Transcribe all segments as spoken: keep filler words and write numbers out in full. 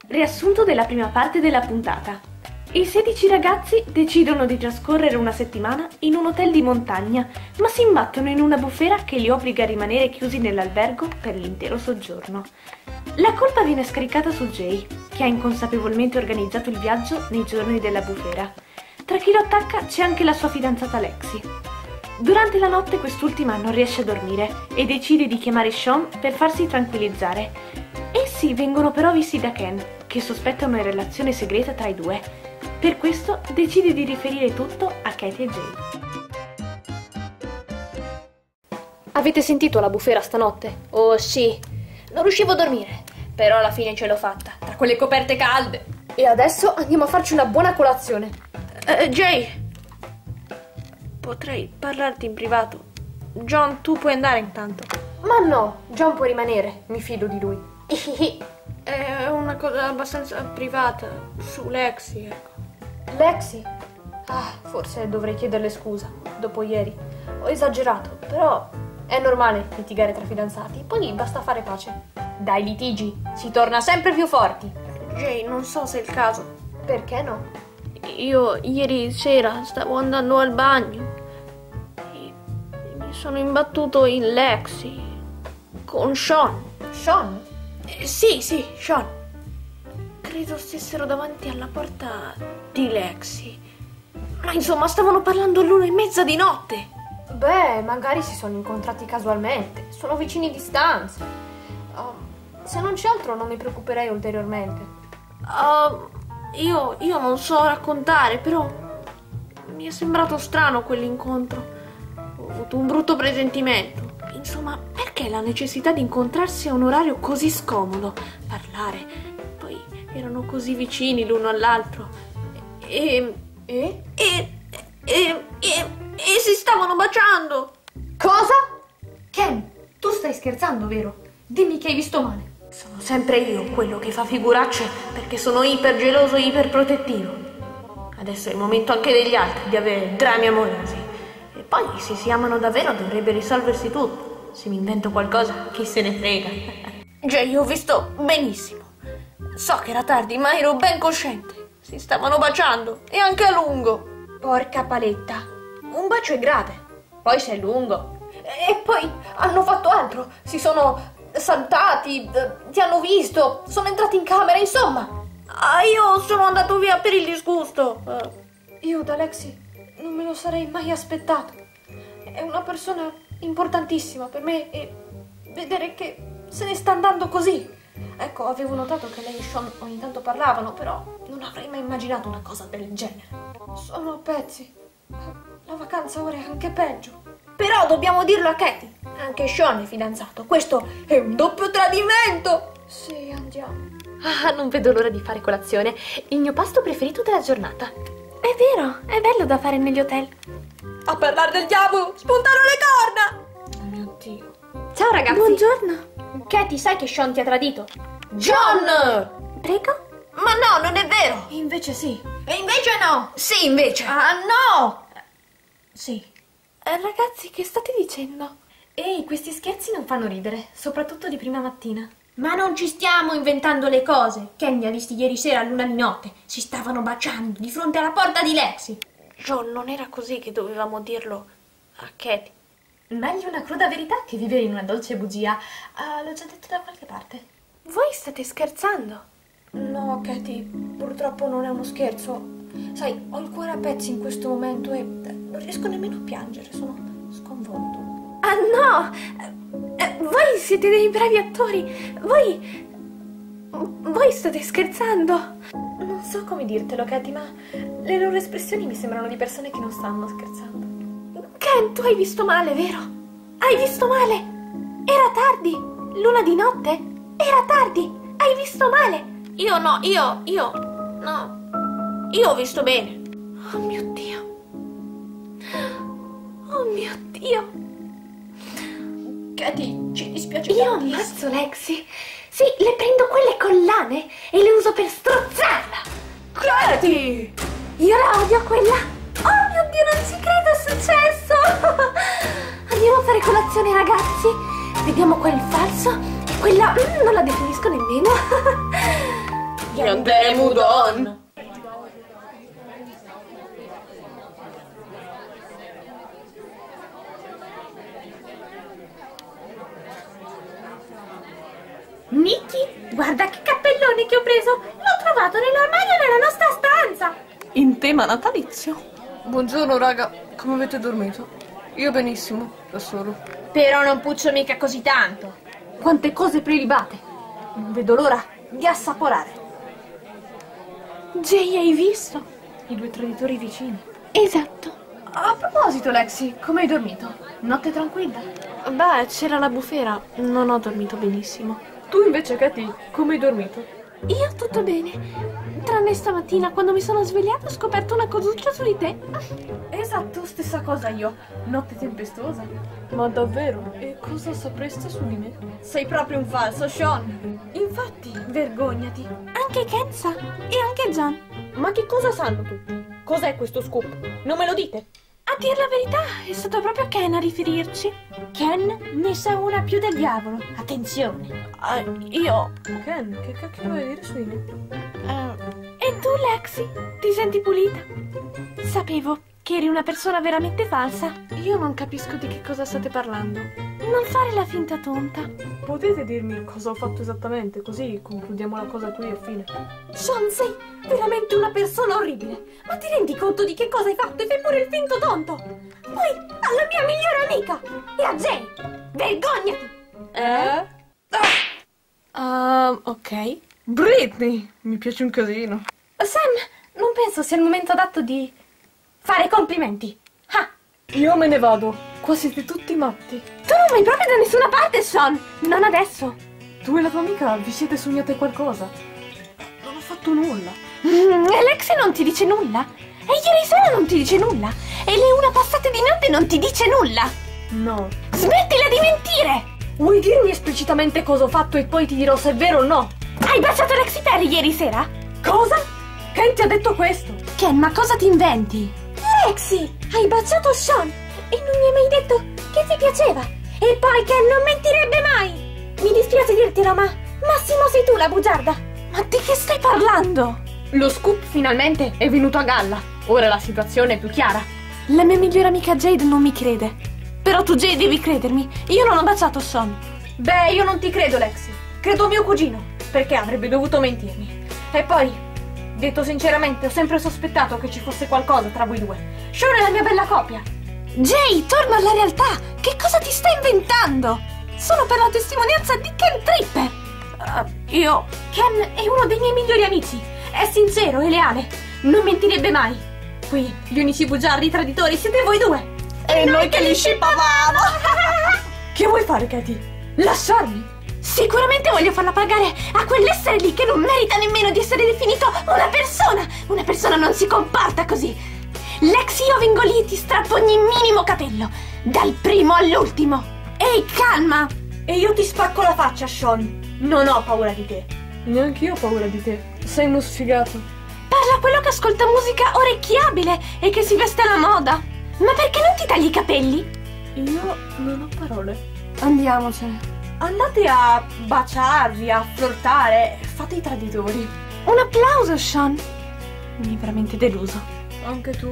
Riassunto della prima parte della puntata. I sedici ragazzi decidono di trascorrere una settimana in un hotel di montagna, ma si imbattono in una bufera che li obbliga a rimanere chiusi nell'albergo per l'intero soggiorno. La colpa viene scaricata su Jay, che ha inconsapevolmente organizzato il viaggio nei giorni della bufera. Tra chi lo attacca c'è anche la sua fidanzata Lexi. Durante la notte quest'ultima non riesce a dormire e decide di chiamare Sean per farsi tranquillizzare. Essi vengono però visti da Ken, che sospetta una relazione segreta tra i due. Per questo decide di riferire tutto a Katie e Jay. Avete sentito la bufera stanotte? Oh sì, non riuscivo a dormire, però alla fine ce l'ho fatta, tra quelle coperte calde. E adesso andiamo a farci una buona colazione. Uh, Jay, potrei parlarti in privato. John, tu puoi andare intanto. Ma no, John può rimanere, mi fido di lui. È una cosa abbastanza privata, su Lexi, ecco. Lexi? Ah, forse dovrei chiederle scusa, dopo ieri. Ho esagerato, però è normale litigare tra fidanzati, poi basta fare pace. Dai litigi, si torna sempre più forti. Jay, non so se è il caso. Perché no? Io ieri sera stavo andando al bagno e mi sono imbattuto in Lexi con Sean. Sean? Eh, sì, sì, Sean. Credo stessero davanti alla porta di Lexi. Ma insomma, stavano parlando all'una e mezza di notte. Beh, magari si sono incontrati casualmente. Sono vicini di stanza. Oh, se non c'è altro non mi preoccuperei ulteriormente. Uh, io, io non so raccontare, però mi è sembrato strano quell'incontro. Ho avuto un brutto presentimento. Insomma, perché la necessità di incontrarsi a un orario così scomodo? Parlare, poi erano così vicini l'uno all'altro e E? e, e, e, e si stavano baciando. Cosa? Ken, tu stai scherzando, vero? Dimmi che hai visto male. Sono sempre io quello che fa figuracce perché sono ipergeloso e iperprotettivo. Adesso è il momento anche degli altri di avere drammi amorosi. E poi, se si amano davvero, dovrebbe risolversi tutto. Se mi invento qualcosa, chi se ne frega. Già, io ho visto benissimo. So che era tardi, ma ero ben cosciente. Si stavano baciando, e anche a lungo. Porca paletta. Un bacio è grave. Poi se è lungo. E poi hanno fatto altro. Si sono salutati, ti hanno visto, sono entrati in camera, insomma. Ah, io sono andato via per il disgusto. Io da Lexi non me lo sarei mai aspettato. È una persona importantissima per me e vedere che se ne sta andando così. Ecco, avevo notato che lei e Sean ogni tanto parlavano, però non avrei mai immaginato una cosa del genere. Sono a pezzi. La vacanza ora è anche peggio. Però dobbiamo dirlo a Katie. Anche Sean è fidanzato. Questo è un doppio tradimento. Sì, andiamo. Ah, non vedo l'ora di fare colazione. Il mio pasto preferito della giornata. È vero, è bello da fare negli hotel. A parlare del diavolo, spuntano le corna! Oh mio Dio. Ciao ragazzi. Buongiorno. Katie, sai che Sean ti ha tradito? John! Prego? Ma no, non è vero. Invece sì. E invece no. Sì, invece. Ah, no! Sì. Eh, ragazzi, che state dicendo? Ehi, questi scherzi non fanno ridere, soprattutto di prima mattina. Ma non ci stiamo inventando le cose. Ken li ha visti ieri sera a luna di notte. Si stavano baciando di fronte alla porta di Lexi. John, non era così che dovevamo dirlo a Katie. Meglio una cruda verità che vivere in una dolce bugia. Uh, l'ho già detto da qualche parte. Voi state scherzando? No, Katie, purtroppo non è uno scherzo. Sai, ho il cuore a pezzi in questo momento e non riesco nemmeno a piangere, sono sconvolto. Ah no! Eh, voi siete dei bravi attori! Voi... Voi state scherzando? Non so come dirtelo, Katie, ma le loro espressioni mi sembrano di persone che non stanno scherzando. Ken, tu hai visto male, vero? Hai visto male? Era tardi! Luna di notte? Era tardi! Hai visto male? Io no, io, io... No... Io ho visto bene. Oh mio Dio. Oh mio Dio. Katie, ci dispiace Io ammazzo Lexi. Sì, le prendo quelle collane e le uso per strozzarla. Katie! Io la odio quella. Oh mio Dio, non ci credo, è successo. Andiamo a fare colazione, ragazzi. Vediamo qual è il falso e quella mm, non la definisco nemmeno. Yandere Mudon. Nicky, guarda che cappellone che ho preso! L'ho trovato nell'armadio nella nostra stanza! In tema natalizio. Buongiorno raga, come avete dormito? Io benissimo, da solo. Però non puccio mica così tanto. Quante cose prelibate. Non vedo l'ora di assaporare. Jay, hai visto? I due traditori vicini. Esatto. A proposito, Lexi, come hai dormito? Notte tranquilla? Beh, c'era la bufera. Non ho dormito benissimo. Tu invece, Katy, come hai dormito? Io tutto bene. Tranne stamattina, quando mi sono svegliata, ho scoperto una cosuccia su di te. Esatto, stessa cosa io. Notte tempestosa. Ma davvero? E cosa sapreste su di me? Sei proprio un falso, Sean. Infatti, vergognati. Anche Ken sa. E anche John. Ma che cosa sanno tutti? Cos'è questo scoop? Non me lo dite? A dir la verità, è stato proprio Ken a riferirci. Ken ne sa una più del diavolo. Attenzione. Uh, io... Ken, che cacchio vuoi dire su di me? Uh, e tu, Lexi? Ti senti pulita? Sapevo che eri una persona veramente falsa. Io non capisco di che cosa state parlando. Non fare la finta tonta. Potete dirmi cosa ho fatto esattamente, così concludiamo la cosa qui e fine. Sean, sei veramente una persona orribile. Ma ti rendi conto di che cosa hai fatto e fai pure il finto tonto? Poi alla mia migliore amica e a Jay. Vergognati. Eh? Ah, uh, ok. Britney, mi piace un casino. Sam, non penso sia il momento adatto di fare complimenti. Ah. Io me ne vado. Qua siete tutti matti. Tu non vai proprio da nessuna parte, Sean. Non adesso. Tu e la tua amica vi siete sognate qualcosa? Non ho fatto nulla. Mm, Lexi non ti dice nulla? E ieri sera non ti dice nulla? E le una passate di notte non ti dice nulla? No. Smettila di mentire! Vuoi dirmi esplicitamente cosa ho fatto e poi ti dirò se è vero o no? Hai baciato Lexi Perry ieri sera? Cosa? Ken ti ha detto questo? Ken, ma cosa ti inventi? Lexi, hai baciato Sean e non mi hai mai detto che ti piaceva. E poi Ken non mentirebbe mai. Mi dispiace dirtelo, ma Massimo sei tu la bugiarda. Ma di che stai parlando? Lo scoop finalmente è venuto a galla. Ora la situazione è più chiara. La mia migliore amica Jade non mi crede. Però tu, Jade, devi credermi. Io non ho baciato Sean. Beh, io non ti credo, Lexi. Credo a mio cugino, perché avrebbe dovuto mentirmi. E poi, detto sinceramente, ho sempre sospettato che ci fosse qualcosa tra voi due. Sean è la mia bella copia. Jay, torna alla realtà. Che cosa ti stai inventando? Solo per la testimonianza di Ken Tripper. Uh, io... Ken è uno dei miei migliori amici. È sincero e leale. Non mentirebbe mai. Qui, gli unici bugiardi traditori siete voi due. E, e noi che li scippavamo. Che vuoi fare, Katy? Lasciarmi? Sicuramente voglio farla pagare a quell'essere lì che non merita nemmeno di essere definito una persona. Una persona non si comporta così. Lexi, io vengo lì e ti strappo ogni minimo capello, dal primo all'ultimo. Ehi, calma. E io ti spacco la faccia, Sean. Non ho paura di te. Neanche io ho paura di te. Sei uno sfigato. Parla quello che ascolta musica orecchiabile e che si veste alla moda. Ma perché non ti tagli i capelli? Io non ho parole. Andiamocene. Andate a baciarvi, a flirtare. Fate i traditori. Un applauso, Sean. Mi hai veramente deluso. Anche tu.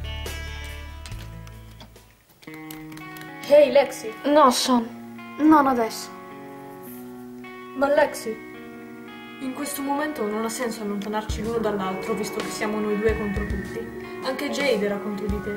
Ehi, hey, Lexi. No, Sean. Non adesso. Ma Lexi, in questo momento non ha senso allontanarci l'uno dall'altro, visto che siamo noi due contro tutti. Anche Jade era contro di te.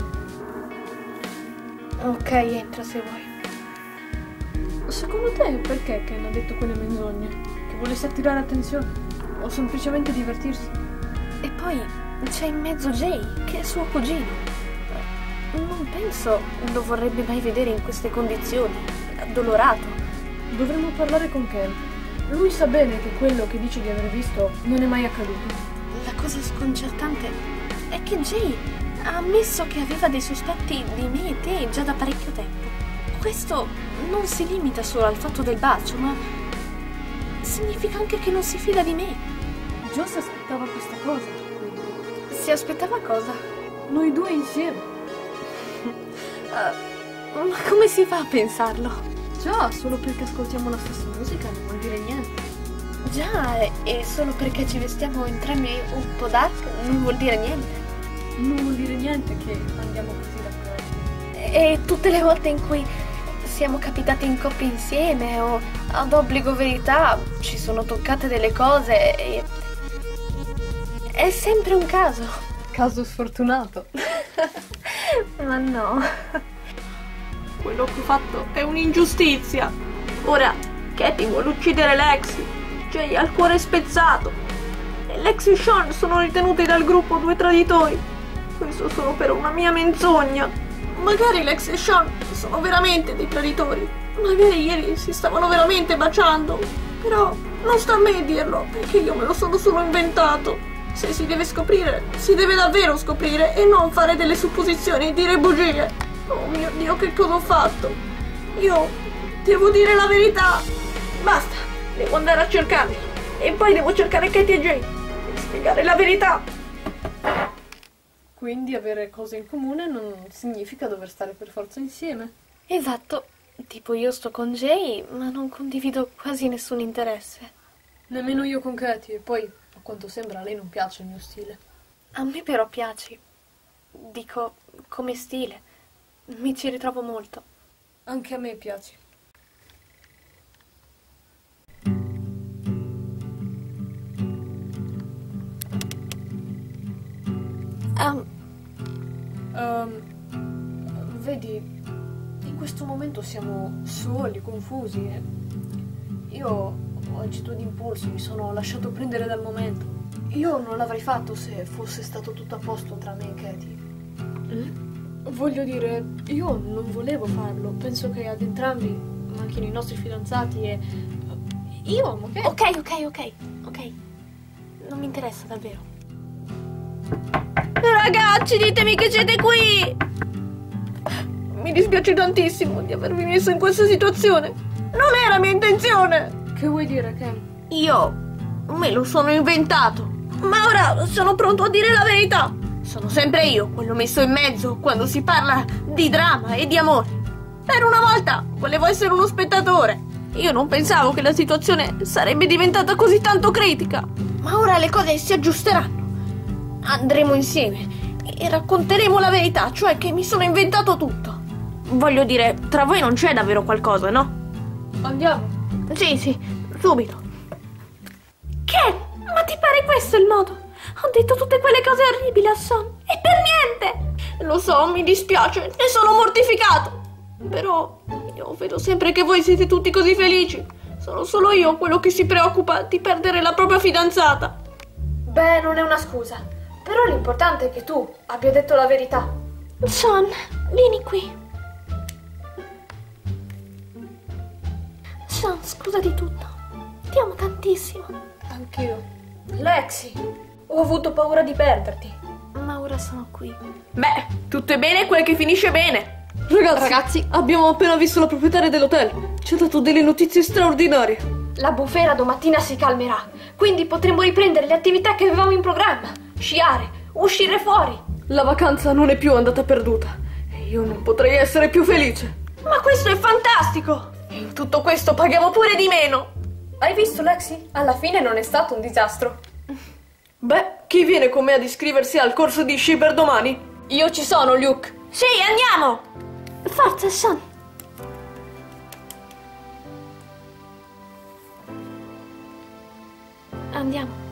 Ok, entra se vuoi. Secondo te perché Ken ha detto quelle menzogne? Che volesse attirare attenzione? O semplicemente divertirsi? E poi c'è in mezzo Jay, che è suo cugino. Non penso lo vorrebbe mai vedere in queste condizioni, addolorato. Dovremmo parlare con Ken. Lui sa bene che quello che dice di aver visto non è mai accaduto. La cosa sconcertante è che Jay ha ammesso che aveva dei sospetti di me e te già da parecchio tempo. Questo non si limita solo al fatto del bacio, ma significa anche che non si fida di me. Joe si aspettava questa cosa, quindi. Si aspettava cosa? Noi due insieme. uh, ma come si fa a pensarlo? Già, solo perché ascoltiamo la stessa musica non vuol dire niente. Già, e solo perché ci vestiamo entrambi un po' dark non vuol dire niente. Non vuol dire niente che andiamo così d'accordo. E tutte le volte in cui siamo capitati in coppia insieme o ad obbligo verità ci sono toccate delle cose e... è sempre un caso. Caso sfortunato. Ma no. Quello che ho fatto è un'ingiustizia. Ora Katie vuole uccidere Lexi. Jay ha il cuore spezzato. E Lexi e Sean sono ritenuti dal gruppo due traditori. Questo solo per una mia menzogna. Magari Lexi e Sean sono veramente dei traditori. Magari ieri si stavano veramente baciando. Però non sta a me dirlo, perché io me lo sono solo inventato. Se si deve scoprire, si deve davvero scoprire e non fare delle supposizioni e dire bugie. Oh mio Dio, che cosa ho fatto? Io devo dire la verità. Basta, devo andare a cercarli. E poi devo cercare Katie e Jay e spiegare la verità. Quindi avere cose in comune non significa dover stare per forza insieme. Esatto. Tipo io sto con Jay, ma non condivido quasi nessun interesse. Nemmeno io con Katie, e poi, a quanto sembra, a lei non piace il mio stile. A me però piaci. Dico, come stile. Mi ci ritrovo molto. Anche a me piaci. Um, Um, vedi, in questo momento siamo soli, confusi. E io ho agito d'impulso, mi sono lasciato prendere dal momento. Io non l'avrei fatto se fosse stato tutto a posto tra me e Katie. mm? Voglio dire, io non volevo farlo. Penso che ad entrambi manchino i nostri fidanzati e... Io amo Katie. Ok, ok, ok, ok. Non mi interessa davvero. Ragazzi, ditemi che siete qui. Mi dispiace tantissimo di avervi messo in questa situazione. Non era mia intenzione. Che vuoi dire, Ken? Io me lo sono inventato. Ma ora sono pronto a dire la verità. Sono sempre io quello messo in mezzo quando si parla di dramma e di amore. Per una volta volevo essere uno spettatore. Io non pensavo che la situazione sarebbe diventata così tanto critica. Ma ora le cose si aggiusteranno. Andremo insieme e racconteremo la verità, cioè che mi sono inventato tutto. Voglio dire, tra voi non c'è davvero qualcosa, no? Andiamo. Sì, sì, subito. Ken, ma ti pare questo il modo? Ho detto tutte quelle cose orribili a Sean e per niente. Lo so, mi dispiace, ne sono mortificato. Però io vedo sempre che voi siete tutti così felici. Sono solo io quello che si preoccupa di perdere la propria fidanzata. Beh, non è una scusa. Però l'importante è che tu abbia detto la verità. Sean, vieni qui. Sean, scusa di tutto. Ti amo tantissimo. Anch'io. Lexi, ho avuto paura di perderti. Ma ora sono qui. Beh, tutto è bene quel che finisce bene. Ragazzi, Ragazzi, abbiamo appena visto la proprietaria dell'hotel. Ci ha dato delle notizie straordinarie. La bufera domattina si calmerà, quindi potremo riprendere le attività che avevamo in programma. Sciare, uscire fuori. La vacanza non è più andata perduta e io non potrei essere più felice. Ma questo è fantastico! E in tutto questo paghiamo pure di meno. Hai visto, Lexi? Alla fine non è stato un disastro. Beh, chi viene con me ad iscriversi al corso di sci per domani? Io ci sono, Luke. Sì, andiamo! Forza, Sean. Andiamo.